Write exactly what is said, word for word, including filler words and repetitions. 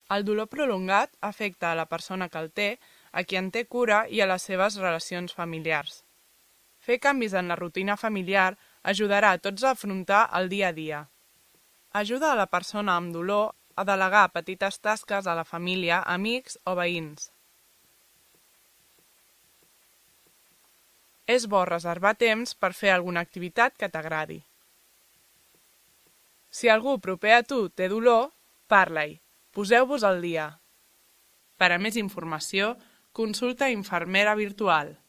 El dolor prolongat afecta a la persona que el té, a qui en té cura i a les seves relacions familiars. Fer canvis en la rutina familiar ajudarà a tots a afrontar el dia a dia. Ajuda a la persona amb dolor a delegar petites tasques a la família, amics o veïns. És bo reservar temps per fer alguna activitat que t'agradi. Si algú proper a tu té dolor, parla-hi. Poseu-vos al dia. Per a més informació, consulta Infermera Virtual.